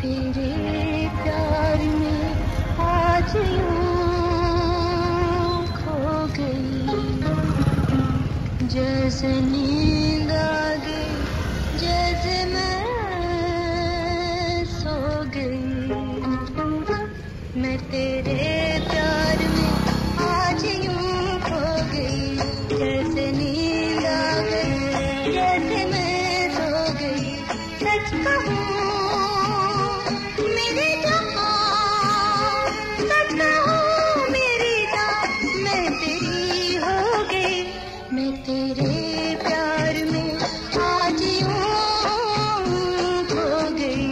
तेरे प्यार में आज यूं खो गई, जैसे नींद आ गई, जैसे मैं सो गई। मैं तेरे प्यार में आज यूं खो गई, जैसे नींद आ गई, जैसे मैं सो गई। सच कहूँ मेरी जान, सच कहूँ मेरी जान, मैं तेरी हो गई। मैं तेरे प्यार में आज यूं खो गई।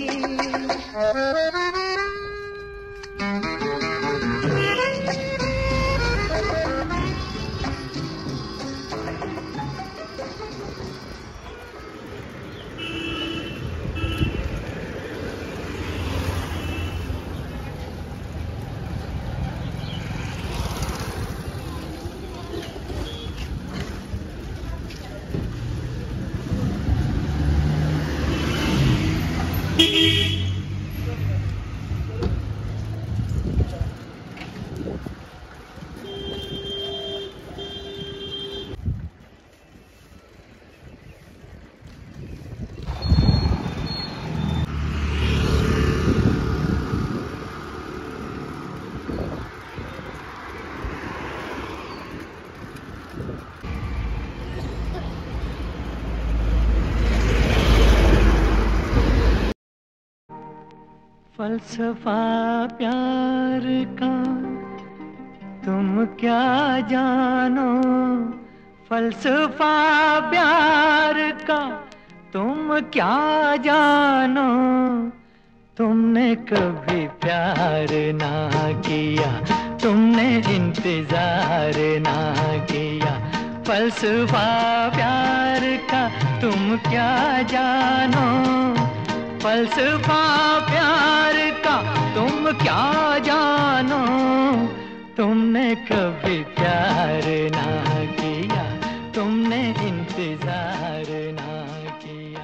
फलसफा प्यार का तुम क्या जानो, फलसफा प्यार का तुम क्या जानो। तुमने कभी प्यार ना किया, तुमने इंतजार ना किया। फलसफा प्यार का तुम क्या जानो, फलसफा प्यार का तुम क्या जानो। तुमने कभी प्यार ना किया, तुमने इंतजार ना किया।